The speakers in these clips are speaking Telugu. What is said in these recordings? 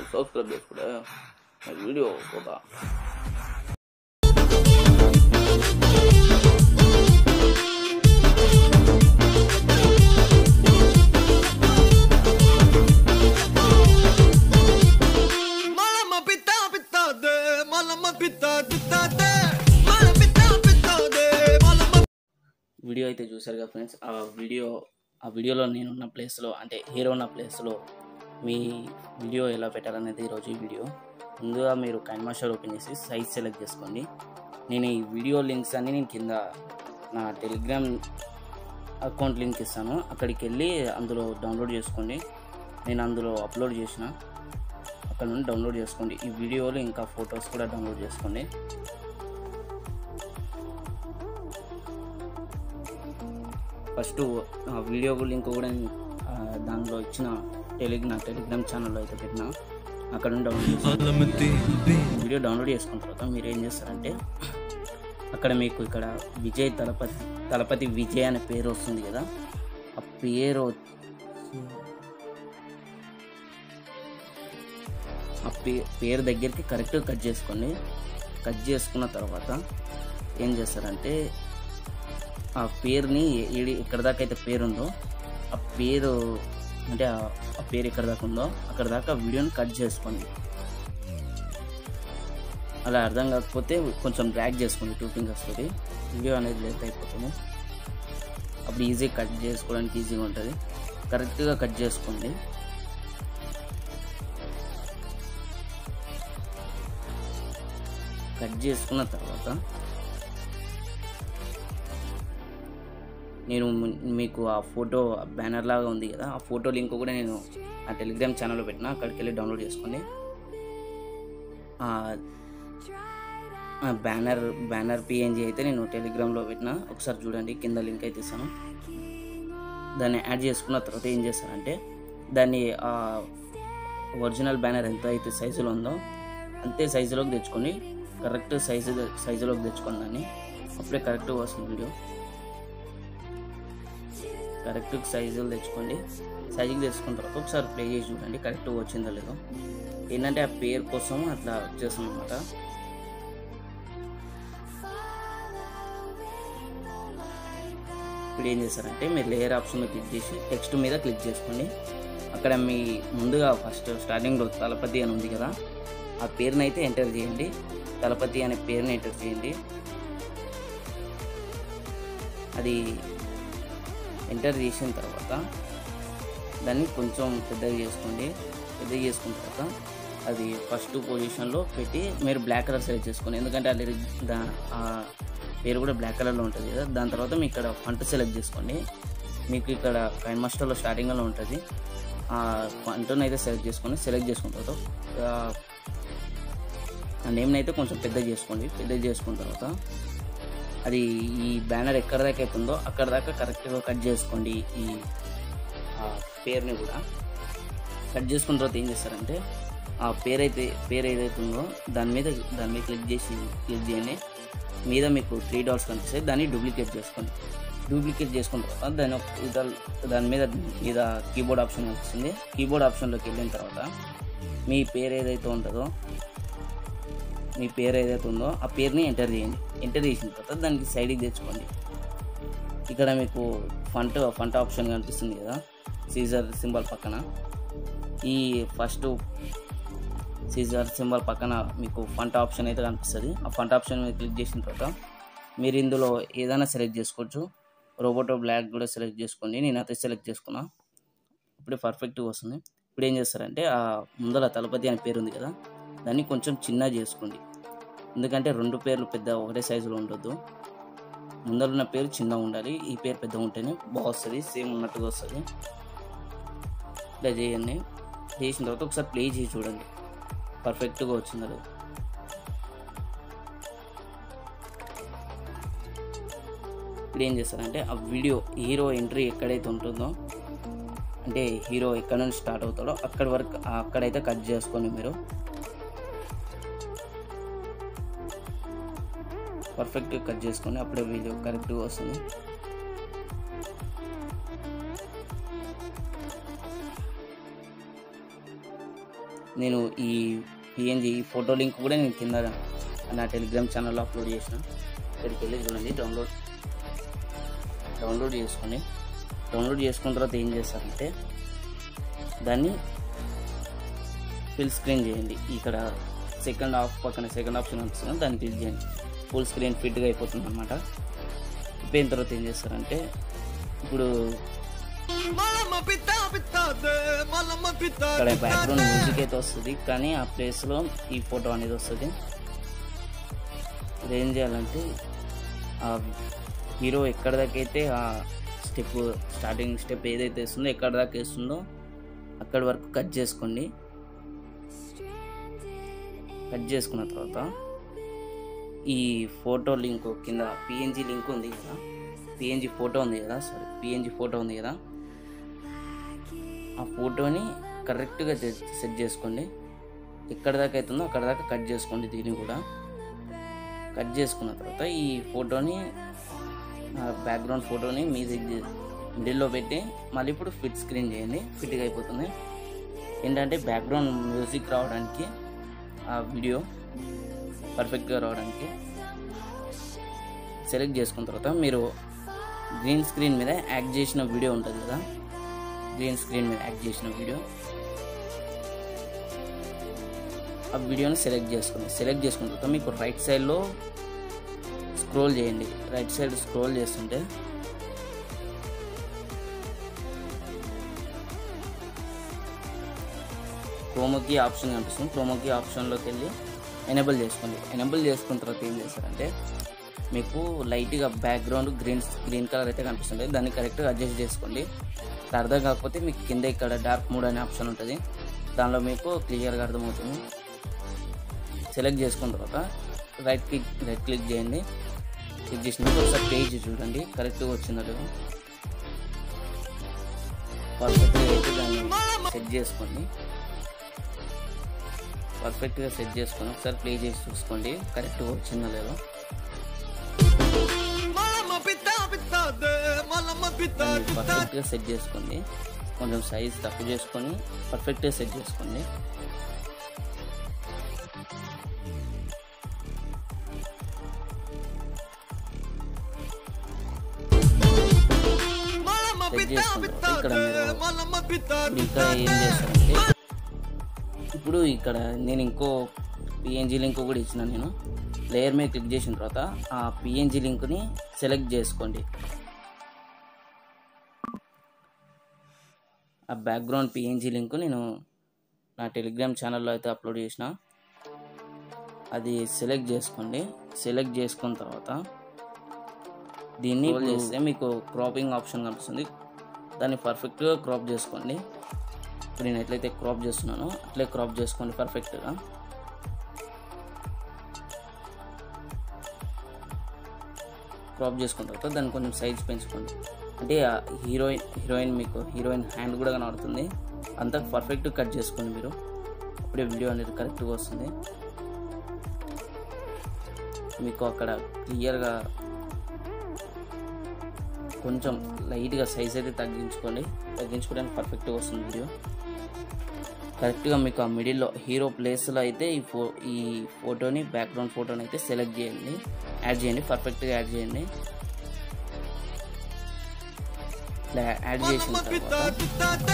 సబ్స్క్రైబ్ చేసుకుంటే వీడియో పోతా వీడియో అయితే చూసారు కదా ఫ్రెండ్స్. ఆ వీడియోలో నేనున్న ప్లేస్లో అంటే హీరో ఉన్న ప్లేస్లో మీ వీడియో ఎలా పెట్టాలనేది ఈరోజు ఈ వీడియో. ముందుగా మీరు కైన్మాస్టర్ ఓపెన్ చేసి సైజ్ సెలెక్ట్ చేసుకోండి. నేను ఈ వీడియో లింక్స్ అన్నీ నేను కింద నా టెలిగ్రామ్ అకౌంట్ లింక్ ఇస్తాను, అక్కడికి వెళ్ళి అందులో డౌన్లోడ్ చేసుకోండి. నేను అందులో అప్లోడ్ చేసిన, అక్కడ నుండి డౌన్లోడ్ చేసుకోండి. ఈ వీడియోలో ఇంకా ఫొటోస్ కూడా డౌన్లోడ్ చేసుకోండి. ఫస్ట్ ఆ వీడియో లింక్ కూడా దానిలో ఇచ్చిన నా టెలిగ్రామ్ ఛానల్లో అయితే పెట్టిన, అక్కడ నుండి డౌన్లోడ్ చేసుకోండి. వీడియో డౌన్లోడ్ చేసుకున్న తర్వాత మీరు ఏం చేస్తారంటే అక్కడ మీకు ఇక్కడ తలపతి విజయ్ అనే పేరు వస్తుంది కదా, ఆ పేరు దగ్గరికి కరెక్ట్గా కట్ చేసుకోండి. కట్ చేసుకున్న తర్వాత ఏం చేస్తారంటే ఆ పేరుని ఎక్కడ దాకా అయితే పేరు ఉందో ఆ పేరు అంటే ఆ పేరు ఎక్కడ దాకా ఉందో అక్కడ దాకా వీడియోని కట్ చేసుకోండి. అలా అర్థం కాకపోతే కొంచెం డ్రాగ్ చేసుకోండి 2 fingers తోటి. వీడియో అనేది లేట్ అయిపోతుంది, అప్పుడు ఈజీగా కట్ చేసుకోవడానికి ఈజీగా ఉంటుంది. కరెక్ట్గా కట్ చేసుకోండి. కట్ చేసుకున్న తర్వాత నేను మీకు ఆ ఫోటో బ్యానర్ లాగా ఉంది కదా, ఆ ఫోటో లింక్ కూడా నేను ఆ టెలిగ్రామ్ ఛానల్లో పెట్టిన, అక్కడికి వెళ్ళి డౌన్లోడ్ చేసుకోండి. బ్యానర్ పిఎన్జీ అయితే నేను టెలిగ్రామ్లో పెట్టిన, ఒకసారి చూడండి, కింద లింక్ అయితే ఇస్తాను. దాన్ని యాడ్ చేసుకున్న తర్వాత ఏం చేస్తారంటే దాన్ని ఒరిజినల్ బ్యానర్ ఎంత అయితే సైజులో ఉందో అంతే సైజులోకి తెచ్చుకొని కరెక్ట్ సైజులోకి తెచ్చుకోండి. దాన్ని అప్పుడే కరెక్ట్గా వస్తుంది వీడియో. కరెక్ట్ సైజులు తెచ్చుకోండి. సైజుకి తెచ్చుకున్న తర్వాత ఒకసారి ప్లే చేసి చూడండి కరెక్ట్గా వచ్చిందో లేదో. ఏంటంటే ఆ పేరు కోసం అట్లా వచ్చేస్తుంది అన్నమాట. ఇప్పుడు ఏం చేస్తారంటే మీరు లేయర్ ఆప్షన్ క్లిక్ చేసి టెక్స్ట్ మీద క్లిక్ చేసుకోండి. అక్కడ మీ ముందుగా ఫస్ట్ స్టార్టింగ్లో తలపతి అని ఉంది కదా, ఆ పేరుని అయితే ఎంటర్ చేయండి. తలపతి అనే పేరుని ఎంటర్ చేయండి. అది ఎంటర్ చేసిన తర్వాత దాన్ని కొంచెం పెద్దగా చేసుకోండి. పెద్దగా చేసుకున్న తర్వాత అది ఫస్ట్ పొజిషన్లో పెట్టి మీరు బ్లాక్ కలర్ సెలెక్ట్ చేసుకోండి, ఎందుకంటే అది ఆ పేరు కూడా బ్లాక్ కలర్లో ఉంటుంది కదా. దాని తర్వాత మీకు ఇక్కడ ఫంట్ సెలెక్ట్ చేసుకోండి. మీకు ఇక్కడ కైన్మాస్టర్లో స్టార్టింగ్లో ఉంటుంది, ఆ ఫంట్ని అయితే సెలెక్ట్ చేసుకొని చేసుకున్న తర్వాత ఆ నేమ్ని అయితే కొంచెం పెద్దగా చేసుకోండి. పెద్దగా చేసుకున్న తర్వాత అది ఈ బ్యానర్ ఎక్కడ దాకా అవుతుందో అక్కడ దాకా కరెక్ట్గా కట్ చేసుకోండి. ఈ పేరుని కూడా కట్ చేసుకున్న తర్వాత ఏం చేస్తారంటే ఆ పేరు ఏదైతే ఉందో దాని మీద క్లిక్ చేయండి. మీద మీకు 3 dots కనిపిస్తాయి, దాన్ని డూప్లికేట్ చేసుకోండి. డూప్లికేట్ చేసుకున్న తర్వాత దాని మీద కీబోర్డ్ ఆప్షన్ కనిపిస్తుంది. కీబోర్డ్ ఆప్షన్లోకి వెళ్ళిన తర్వాత మీ పేరు ఏదైతే ఉందో ఆ పేరుని ఎంటర్ చేయండి. ఎంటర్ చేసిన తర్వాత దానికి సైడ్కి తెచ్చుకోండి. ఇక్కడ మీకు ఫంట్ ఆప్షన్ కనిపిస్తుంది కదా, సీజర్ సింబల్ పక్కన. ఈ ఫస్ట్ సీజర్ సింబల్ పక్కన మీకు ఫంట్ ఆప్షన్ అయితే కనిపిస్తుంది. ఆ ఫంట్ ఆప్షన్ మీద క్లిక్ చేసిన తర్వాత మీరు ఇందులో ఏదైనా సెలెక్ట్ చేసుకోవచ్చు. రోబోటో బ్లాక్ కూడా సెలెక్ట్ చేసుకోండి. నేను అయితే సెలెక్ట్ చేసుకున్నా, ఇప్పుడే పర్ఫెక్ట్గా వస్తుంది. ఇప్పుడు ఏం చేస్తారంటే ఆ ముందర తలపతి అనే పేరు ఉంది కదా, దాన్ని కొంచెం చిన్న చేసుకోండి. ఎందుకంటే 2 పేర్లు పెద్ద ఒకటే సైజులో ఉండొద్దు. ముందర ఉన్న పేరు చిన్నగా ఉండాలి, ఈ పేరు పెద్దగా ఉంటేనే బాగుస్తుంది, సేమ్ ఉన్నట్టుగా వస్తుంది. ఇలా చేయండి. చేసిన తర్వాత ఒకసారి ప్లే చేసి చూడండి పర్ఫెక్ట్గా వచ్చిందో లేదు. ఇప్పుడు ఏం చేస్తారంటే ఆ వీడియో హీరో ఎంట్రీ ఎక్కడైతే ఉంటుందో, అంటే హీరో ఎక్కడ నుంచి స్టార్ట్ అవుతాడో అక్కడైతే కట్ చేసుకొని మీరు పర్ఫెక్ట్గా కట్ చేసుకొని అప్పుడే వీడియో కరెక్ట్గా వస్తుంది. నేను ఈ పిఎన్జి ఈ ఫోటో లింక్ కూడా నేను కింద నా టెలిగ్రామ్ ఛానల్లో అప్లోడ్ చేసిన. ఇక్కడికి వెళ్ళి చూడండి, డౌన్లోడ్ చేసుకొని డౌన్లోడ్ చేసుకున్న తర్వాత ఏం చేస్తారంటే దాన్ని ఫుల్ స్క్రీన్ చేయండి. ఇక్కడ సెకండ్ ఆప్షన్ వస్తుంది, దాన్ని క్లిక్ చేయండి. ఫుల్ స్క్రీన్ ఫిట్గా అయిపోతుంది అనమాట. అయిపోయిన తర్వాత ఏం చేస్తారంటే ఇప్పుడు ఇక్కడ బ్యాక్గ్రౌండ్ మ్యూజిక్ అయితే వస్తుంది, కానీ ఆ ప్లేస్లో ఈ ఫోటో అనేది వస్తుంది. ఇది ఏం చేయాలంటే ఆ హీరో ఎక్కడి దాకా అయితే ఆ స్టార్టింగ్ స్టెప్ ఏదైతే వేస్తుందో ఎక్కడి దాకా వేస్తుందో అక్కడి వరకు కట్ చేసుకోండి. కట్ చేసుకున్న తర్వాత ఈ ఫోటో లింక్ కింద పిఎన్జి లింక్ ఉంది కదా, పిఎన్జి ఫోటో ఉంది కదా, ఆ ఫోటోని కరెక్ట్గా సెట్ చేసుకోండి. ఎక్కడి దాకా అవుతుందో అక్కడ దాకా కట్ చేసుకోండి. దీన్ని కూడా కట్ చేసుకున్న తర్వాత ఈ ఫోటోని బ్యాక్గ్రౌండ్ ఫోటోని మిడిల్లో పెట్టి మళ్ళీ ఇప్పుడు ఫిట్ స్క్రీన్ చేయండి. ఫిట్గా అయిపోతుంది. ఏంటంటే బ్యాక్గ్రౌండ్ మ్యూజిక్ రావడానికి, ఆ వీడియో పర్ఫెక్ట్గా రావడానికి సెలెక్ట్ చేసుకున్న తర్వాత మీరు గ్రీన్ స్క్రీన్ మీద యాక్ట్ చేసిన వీడియో ఉంటుంది కదా, ఆ వీడియోని సెలెక్ట్ చేసుకోండి. సెలెక్ట్ చేసుకున్న తర్వాత మీకు రైట్ సైడ్లో స్క్రోల్ చేయండి. రైట్ సైడ్ స్క్రోల్ చేస్తుంటే క్రోమాకీ ఆప్షన్ కనిపిస్తుంది. క్రోమాకీ ఆప్షన్లోకి వెళ్ళి ఎనేబుల్ చేసుకోండి. ఎనేబుల్ చేసుకున్న తర్వాత ఏం చేస్తారంటే మీకు లైట్గా బ్యాక్గ్రౌండ్ గ్రీన్ కలర్ అయితే కనిపిస్తుంది, దాన్ని కరెక్ట్గా అడ్జస్ట్ చేసుకోండి. అర్థం కాకపోతే మీకు కింద ఇక్కడ డార్క్ మోడ్ అనే ఆప్షన్ ఉంటుంది, దానిలో మీకు క్లియర్గా అర్థమవుతుంది. సెలెక్ట్ చేసుకున్న తర్వాత రైట్ క్లిక్ చేయండి. క్లిక్ చేసినప్పుడు ఒకసారి పేజ్ చూడండి కరెక్ట్గా వచ్చిందో లేదో. పర్ఫెక్ట్గా అయితే దాన్ని సెట్ చేసుకోండి. ఒకసారి ప్లే చేసి చూసుకోండి కరెక్ట్గా వచ్చిందో లేదో. పర్ఫెక్ట్గా సెట్ చేసుకోండి. కొంచెం సైజ్ తక్కువ చేసుకొని పర్ఫెక్ట్గా సెట్ చేసుకోండి. సెట్ చేసుకున్న తర్వాత ఇక్కడ ఇంకా ఏం చేస్తారంటే ఇప్పుడు ఇక్కడ నేను ఇంకో పిఎన్జి లింక్ కూడా ఇచ్చిన. నేను లేయర్ మీద క్లిక్ చేసిన తర్వాత ఆ పిఎన్జి లింక్ని సెలెక్ట్ చేసుకోండి. ఆ బ్యాక్గ్రౌండ్ పిఎన్జి లింక్ నేను నా టెలిగ్రామ్ ఛానల్లో అయితే అప్లోడ్ చేసిన. అది సెలెక్ట్ చేసుకోండి. సెలెక్ట్ చేసుకున్న తర్వాత దీన్ని చేస్తే మీకు క్రాపింగ్ ఆప్షన్ కనిపిస్తుంది, దాన్ని పర్ఫెక్ట్గా క్రాప్ చేసుకోండి. ఇప్పుడు నేను ఎట్లయితే క్రాప్ చేస్తున్నానో అట్లే క్రాప్ చేసుకోండి పర్ఫెక్ట్గా. క్రాప్ చేసుకున్న తర్వాత దాన్ని కొంచెం సైజ్ పెంచుకోండి. అంటే హీరోయిన్ హ్యాండ్ కూడా కనబడుతుంది, అంతా పర్ఫెక్ట్ కట్ చేసుకోండి మీరు. అప్పుడే వీడియో అనేది కరెక్ట్గా వస్తుంది. మీకు అక్కడ క్లియర్గా కొంచెం లైట్గా సైజ్ అయితే తగ్గించుకోవడానికి పర్ఫెక్ట్గా వస్తుంది వీడియో. కరెక్ట్గా మీకు ఆ మిడిల్లో హీరో ప్లేస్లో అయితే ఈ ఫోటోని బ్యాక్గ్రౌండ్ ఫోటోని అయితే సెలెక్ట్ చేయండి, యాడ్ చేయండి, పర్ఫెక్ట్గా యాడ్ చేయండి. ఇలా యాడ్ చేసిన తర్వాత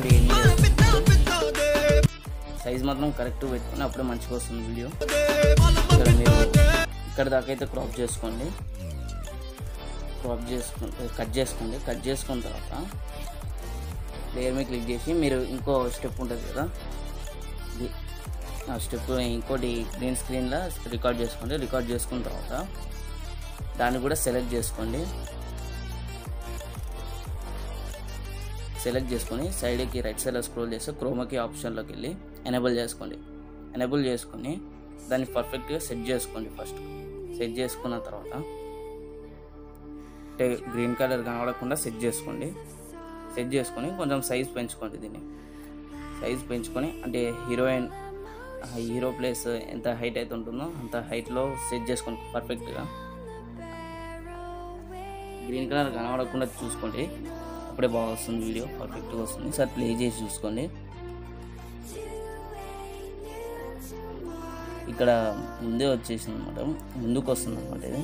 సైజ్ మాత్రం కరెక్ట్గా పెట్టుకుని అప్పుడే మంచిగా వస్తుంది వీడియో. ఇక్కడ మీరు ఇక్కడ దాకా అయితే క్రాప్ చేసుకోండి. కట్ చేసుకున్న తర్వాత లేయర్ మీద క్లిక్ చేసి మీరు ఇంకో స్టెప్ ఉంటుంది కదా, ఆ స్టెప్ ఇంకోటి గ్రీన్ స్క్రీన్లో రికార్డ్ చేసుకోండి. రికార్డ్ చేసుకున్న తర్వాత దాన్ని కూడా సెలెక్ట్ చేసుకొని సైడ్కి రైట్ సైడ్లో స్క్రోల్ చేసి క్రోమాకీ ఆప్షన్లోకి వెళ్ళి ఎనేబుల్ చేసుకొని దాన్ని పర్ఫెక్ట్గా సెట్ చేసుకోండి. ఫస్ట్ సెట్ చేసుకున్న తర్వాత గ్రీన్ కలర్ కనబడకుండా సెట్ చేసుకొని కొంచెం సైజ్ పెంచుకోండి. దీన్ని సైజ్ పెంచుకొని అంటే హీరో ప్లేస్ ఎంత హైట్ అయితే ఉంటుందో అంత హైట్లో సెట్ చేసుకోండి పర్ఫెక్ట్గా. గ్రీన్ కలర్ కనబడకుండా చూసుకోండి, అప్పుడే బాగా వస్తుంది వీడియో, పర్ఫెక్ట్గా వస్తుంది. సార్ ప్లే చేసి చూసుకోండి. ఇక్కడ ముందే వచ్చేసింది అనమాట, ముందుకు వస్తుంది అనమాట ఇది.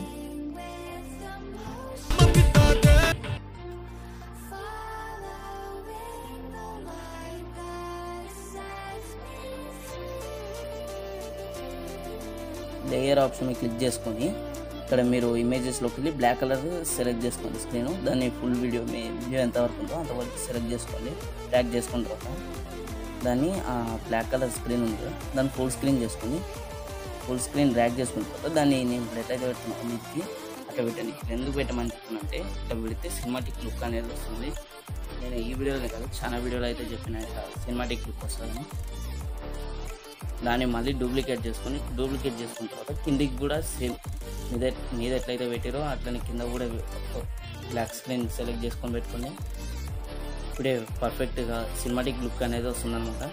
లేయర్ ఆప్షన్ క్లిక్ చేసుకొని ఇక్కడ మీరు ఇమేజెస్లోకి వెళ్ళి బ్లాక్ కలర్ సెలెక్ట్ చేసుకోండి స్క్రీన్. దాన్ని ఫుల్ వీడియో మీ వీడియో ఎంతవరకు ఉందో అంతవరకు సెలెక్ట్ చేసుకోండి. ట్యాగ్ చేసుకున్న తర్వాత దాన్ని బ్లాక్ కలర్ స్క్రీన్ ఉంది కదా దాన్ని ఫుల్ స్క్రీన్ చేసుకొని ఫుల్ స్క్రీన్ డ్రాగ్ చేసుకున్న తర్వాత దాన్ని నేను ఇప్పుడు ఎట్లయితే పెడుతున్నాను మీకు అట్లా పెట్టండి. ఎందుకు పెట్టమని చెప్తున్నంటే ఇట్లా పెడితే సినిమాటిక్ లుక్ అనేది వస్తుంది. నేను ఈ వీడియోలో కాదు చాలా వీడియోలో అయితే చెప్పిన ఇట్లా సినిమాటిక్ లుక్ వస్తుందని. దాన్ని మళ్ళీ డూప్లికేట్ చేసుకున్న తర్వాత కిందికి కూడా సేమ్ మీద ఎట్లయితే పెట్టారో అట్లనే కింద కూడా బ్లాక్ స్క్రీన్ సెలెక్ట్ చేసుకొని పెట్టుకోండి. ఇప్పుడే పర్ఫెక్ట్గా సినిమాటిక్ లుక్ అనేది వస్తుందన్నమాట.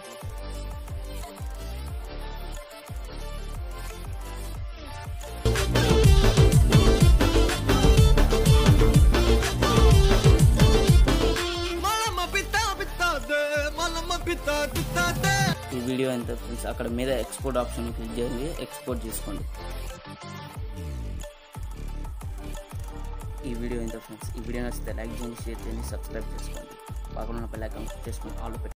ఈ వీడియో ఎంత ఫ్రెండ్స్ అక్కడ మీద ఎక్స్పోర్ట్ ఆప్షన్ క్లిక్ చేయండి, ఎక్స్పోర్ట్ చేసుకోండి. ఈ వీడియో ఎంత ఫ్రెండ్స్, ఈ వీడియో నచ్చితే లైక్ చేయండి, షేర్ చేయండి, సబ్స్క్రైబ్ చేసుకోండి. పక్కన ఉన్న బెల్ ఐకాన్ క్లిక్ చేసుకొని ఆల్